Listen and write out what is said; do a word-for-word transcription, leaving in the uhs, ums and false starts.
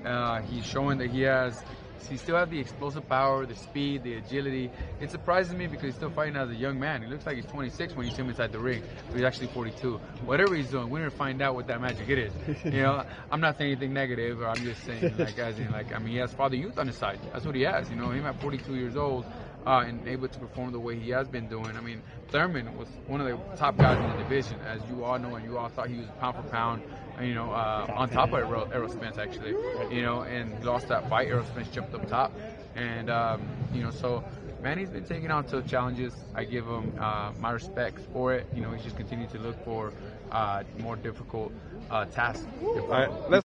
Uh, he's showing that he has. He still has the explosive power, the speed, the agility. It surprises me because he's still fighting as a young man. He looks like he's twenty-six when you see him inside the ring, but he's actually forty-two. Whatever he's doing, we're gonna find out what that magic it is. You know, I'm not saying anything negative, or I'm just saying, like, as in, like, I mean, he has father youth on his side. That's what he has. You know, him at forty-two years old. Uh, and able to perform the way he has been doing. I mean, Thurman was one of the top guys in the division, as you all know, and you all thought he was pound for pound, you know, uh, on top of Errol, Errol Spence, actually. You know, and he lost that fight. Errol Spence jumped up top. And, um, you know, so Manny's been taking on tough challenges. I give him uh, my respects for it. You know, he's just continuing to look for uh, more difficult uh, tasks. All right, let's